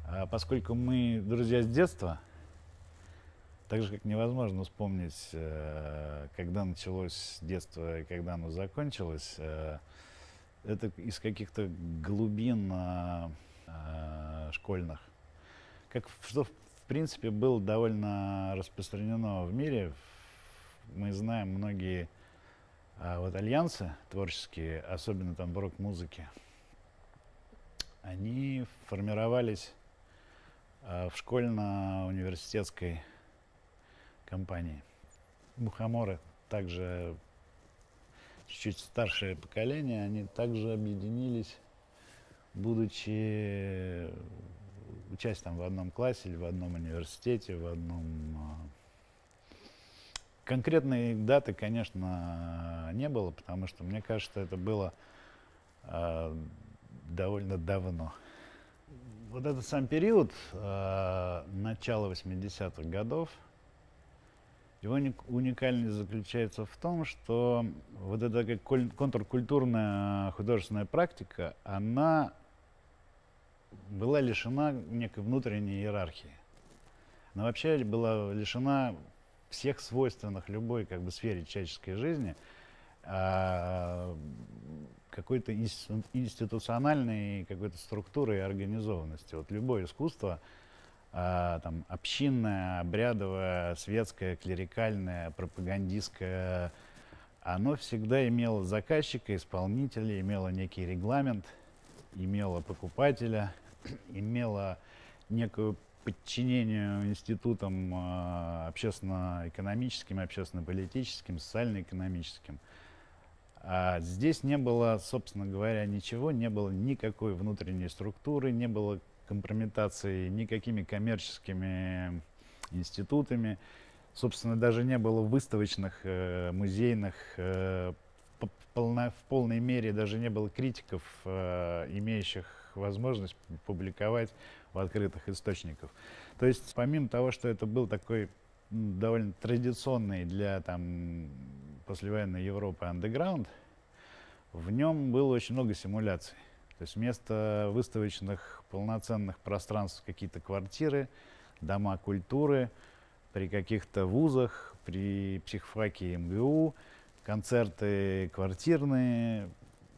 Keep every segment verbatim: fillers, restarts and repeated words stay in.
А поскольку мы друзья с детства, так же, как невозможно вспомнить, э, когда началось детство и когда оно закончилось, э, это из каких-то глубин а, а, школьных. Как в- что, в принципе, было довольно распространено в мире. Мы знаем многие а, вот альянсы творческие, особенно там в рок-музыке, они формировались а, в школьно-университетской компании. Мухоморы также чуть-чуть старшее поколение, они также объединились, будучи учась там в одном классе или в одном университете, в одном... а, Конкретной даты, конечно, не было, потому что мне кажется, это было а, довольно давно. Вот этот сам период, а, начала восьмидесятых годов, его уник- уникальность заключается в том, что вот эта как коль- контркультурная художественная практика, она была лишена некой внутренней иерархии. Она вообще была лишена всех свойственных любой как бы сфере человеческой жизни а, какой-то инс- институциональной какой-то структуры и организованности. Вот любое искусство, а, там, общинное, обрядовое, светское, клерикальное, пропагандистское, оно всегда имело заказчика, исполнителя, имело некий регламент, имело покупателя, имело некую подчинению институтам а, общественно-экономическим, общественно-политическим, социально-экономическим. А здесь не было, собственно говоря, ничего, не было никакой внутренней структуры, не было компрометации никакими коммерческими институтами. Собственно, даже не было выставочных, э, музейных, э, в, полно- в полной мере даже не было критиков, э, имеющих возможность публиковать в открытых источниках. То есть, помимо того, что это был такой м, довольно традиционный для там, послевоенной Европы андеграунд, в нем было очень много симуляций. То есть вместо выставочных полноценных пространств какие-то квартиры, дома культуры, при каких-то вузах, при психфаке эм гэ у, концерты квартирные,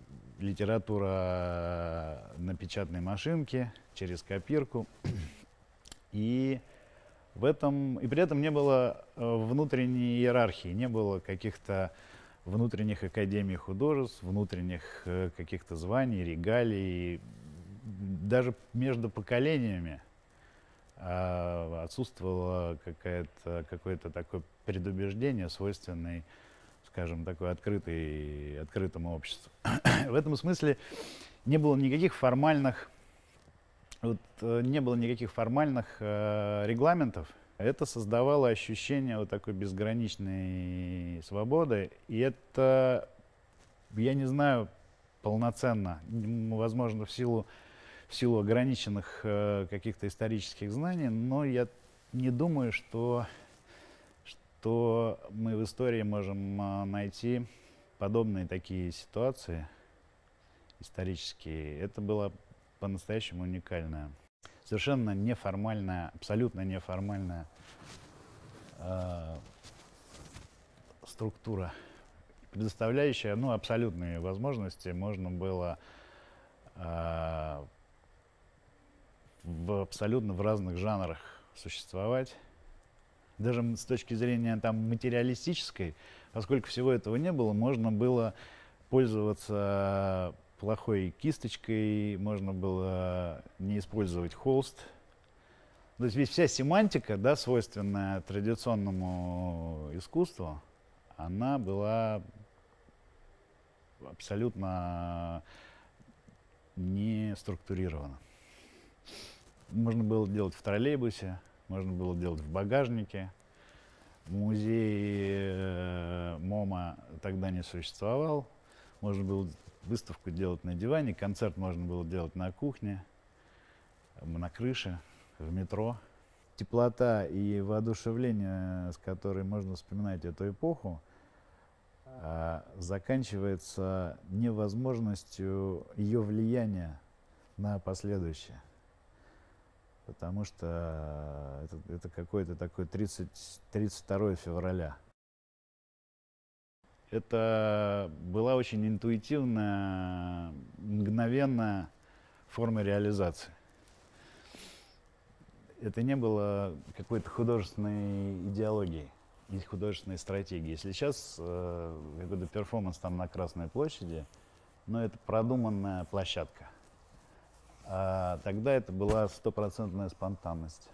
литература на печатной машинке, через копирку. И в этом, и при этом не было э, внутренней иерархии, не было каких-то внутренних академий художеств, внутренних э, каких-то званий, регалий. Даже между поколениями а, отсутствовало какое-то, какое-то такое предубеждение, свойственное, скажем, такой открытой, открытому обществу. В этом смысле не было никаких формальных, вот, э, не было никаких формальных э, регламентов. Это создавало ощущение вот такой безграничной свободы, и это, я не знаю, полноценно, м, возможно, в силу в силу ограниченных э, каких-то исторических знаний, но я не думаю, что, что мы в истории можем э, найти подобные такие ситуации исторические. Это было по-настоящему уникальное. Совершенно неформальная, абсолютно неформальная э, структура, предоставляющая ну, абсолютные возможности. Можно было э, в абсолютно в разных жанрах существовать. Даже с точки зрения там, материалистической, поскольку всего этого не было, можно было пользоваться плохой кисточкой, можно было не использовать холст. То есть ведь вся семантика, да, свойственная традиционному искусству, она была абсолютно не структурирована. Можно было делать в троллейбусе, можно было делать в багажнике. Музей э, МОМА тогда не существовал. Можно было выставку делать на диване, концерт можно было делать на кухне, на крыше, в метро. Теплота и воодушевление, с которой можно вспоминать эту эпоху, э, заканчивается невозможностью ее влияния на последующее. потому что это, это какой-то такой тридцать, тридцать второе февраля. Это была очень интуитивная, мгновенная форма реализации. Это не было какой-то художественной идеологией и художественной стратегией. Если сейчас э, какой-то перформанс там на Красной площади, но это продуманная площадка. А тогда это была стопроцентная спонтанность.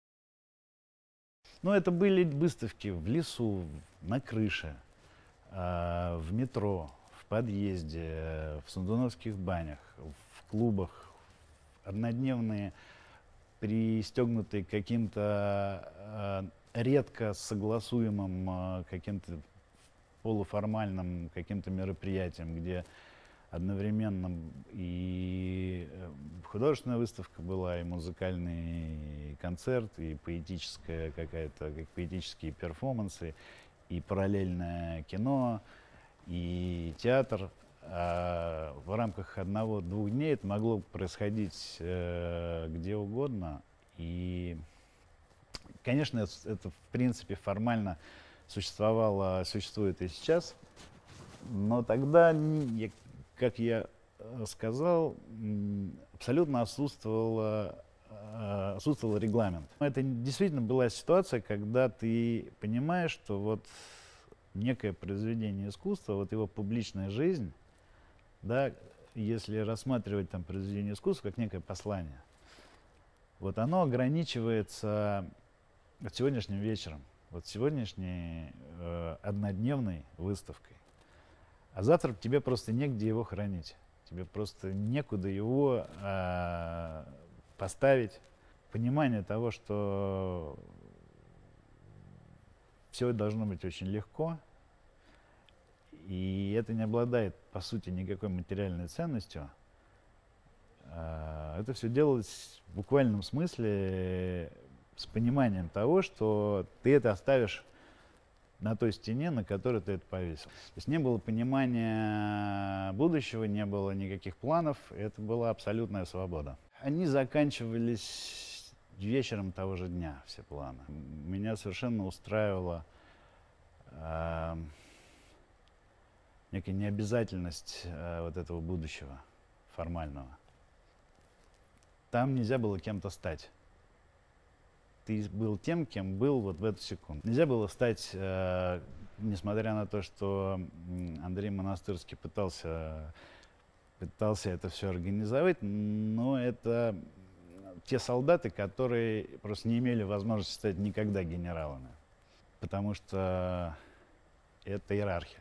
Но это были выставки в лесу, на крыше, э, в метро, в подъезде, в Сандуновских банях, в клубах, однодневные, пристегнутые к каким-то э, редко согласуемым э, каким-то полуформальным каким-то мероприятием, где одновременно и художественная выставка была, и музыкальный концерт, и поэтическая какая-то, как поэтические перформансы, и параллельное кино, и театр. А в рамках одного-двух дней это могло происходить э, где угодно. И, конечно, это, это в принципе формально существовало, существует и сейчас. Но тогда, как я сказал, абсолютно отсутствовало, отсутствовал регламент. Это действительно была ситуация, когда ты понимаешь, что вот некое произведение искусства, вот его публичная жизнь, да, если рассматривать там произведение искусства как некое послание, вот оно ограничивается вот сегодняшним вечером, вот сегодняшней э, однодневной выставкой. А завтра тебе просто негде его хранить, тебе просто некуда его э, поставить. Понимание того, что все должно быть очень легко, и это не обладает, по сути, никакой материальной ценностью. Это все делалось в буквальном смысле с пониманием того, что ты это оставишь на той стене, на которой ты это повесил. То есть не было понимания будущего, не было никаких планов, это была абсолютная свобода. Они заканчивались вечером того же дня, все планы. Меня совершенно устраивала э, некая необязательность э, вот этого будущего формального. Там нельзя было кем-то стать. Ты был тем, кем был вот в эту секунду. Нельзя было стать, э, несмотря на то, что Андрей Монастырский пытался, пытался это все организовать, но это те солдаты, которые просто не имели возможности стать никогда генералами, потому что это иерархия.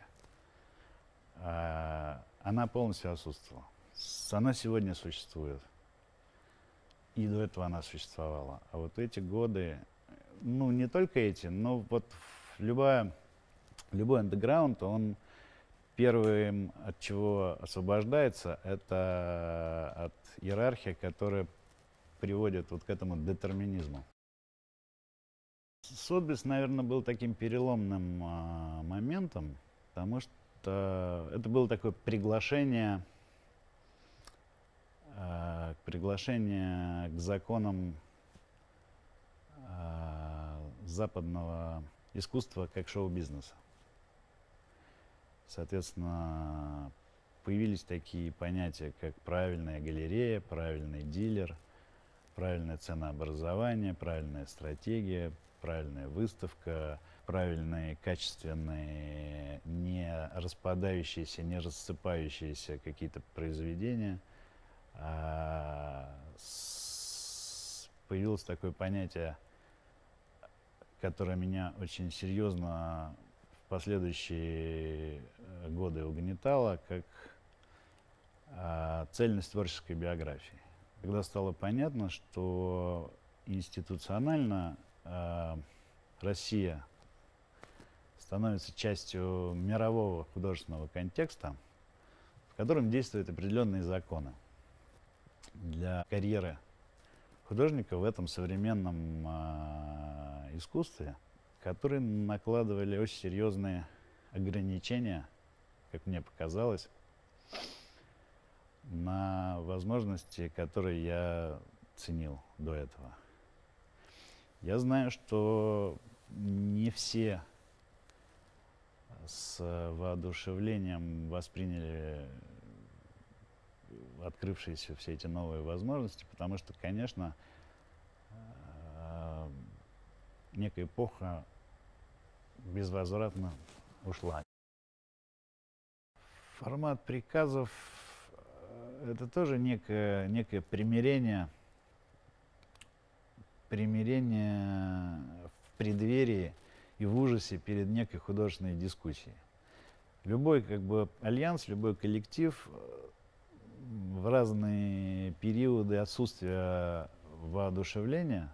А, она полностью отсутствовала. Она сегодня существует. И до этого она существовала. А вот эти годы, ну не только эти, но вот любая, любой андеграунд, он первым от чего освобождается, это от иерархии, которая приводит вот к этому детерминизму. Сотбис, наверное, был таким переломным а, моментом, потому что это было такое приглашение приглашение к законам э, западного искусства как шоу-бизнеса. Соответственно, появились такие понятия, как правильная галерея, правильный дилер, правильное ценообразование, правильная стратегия, правильная выставка, правильные, качественные, не распадающиеся, не рассыпающиеся какие-то произведения. Появилось такое понятие, которое меня очень серьезно в последующие годы угнетало, как цельность творческой биографии. Когда стало понятно, что институционально Россия становится частью мирового художественного контекста, в котором действуют определенные законы для карьеры художника в этом современном э, искусстве, которые накладывали очень серьезные ограничения, как мне показалось, на возможности, которые я ценил до этого. Я знаю, что не все с воодушевлением восприняли открывшиеся все эти новые возможности, потому что, конечно, некая эпоха безвозвратно ушла. Формат приказов — это тоже некое, некое примирение, примирение в преддверии и в ужасе перед некой художественной дискуссией. Любой как бы альянс, любой коллектив в разные периоды отсутствия воодушевления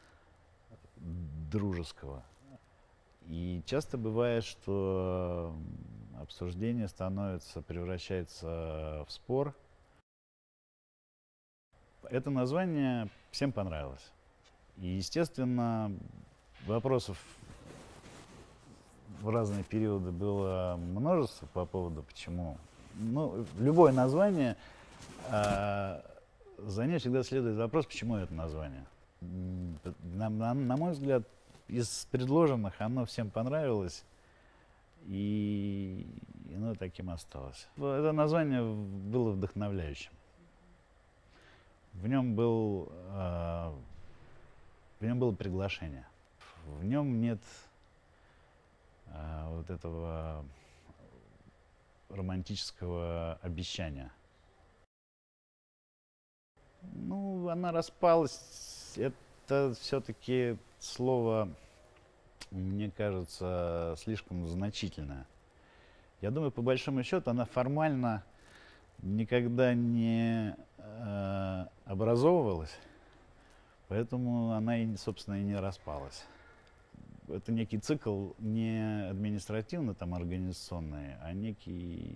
дружеского. И часто бывает, что обсуждение становится, превращается в спор. Это название всем понравилось. И, естественно, вопросов в разные периоды было множество по поводу, почему. Ну, любое название, а, за ним всегда следует вопрос, почему это название. На, на, на мой взгляд, из предложенных оно всем понравилось, и оно таким осталось. Это название было вдохновляющим. В нем, был, э, в нем было приглашение. В нем нет э, вот этого романтического обещания. Ну, она распалась. Это все-таки слово, мне кажется, слишком значительное. Я думаю, по большому счету, она формально никогда не э, образовывалась, поэтому она, и, собственно, и не распалась. Это некий цикл не административно, там, организационный, а некий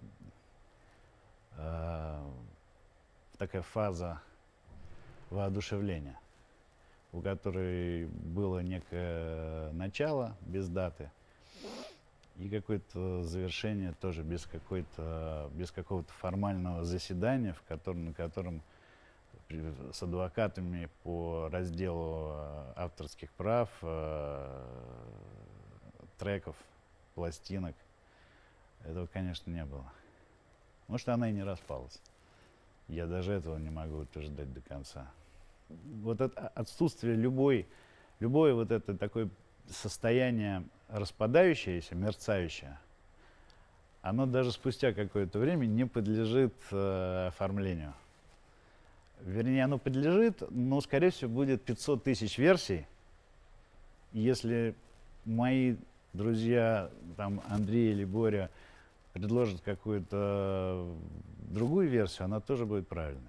э, такая фаза воодушевления, у которой было некое начало без даты и какое-то завершение тоже без какой-то, без какого-то формального заседания, в котором, на котором с адвокатами по разделу авторских прав, э, треков, пластинок, этого, конечно, не было. Может, она и не распалась. Я даже этого не могу утверждать до конца. Вот это отсутствие любой, любое вот это такое состояние распадающееся, мерцающее, оно даже спустя какое-то время не подлежит э, оформлению. Вернее, оно подлежит, но, скорее всего, будет пятьсот тысяч версий. И если мои друзья, там, Андрей или Боря, предложат какую-то другую версию, она тоже будет правильной.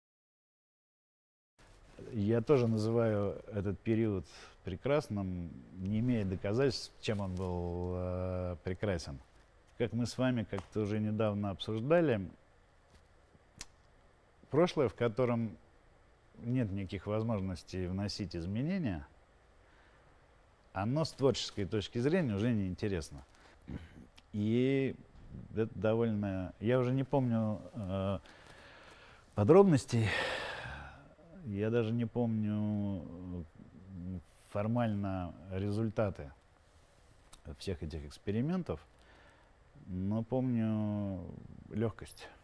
Я тоже называю этот период прекрасным, не имея доказательств, чем он был э, прекрасен. Как мы с вами как-то уже недавно обсуждали, прошлое, в котором нет никаких возможностей вносить изменения, оно с творческой точки зрения уже неинтересно. И это довольно... Я уже не помню э, подробностей, я даже не помню формально результаты всех этих экспериментов, но помню легкость.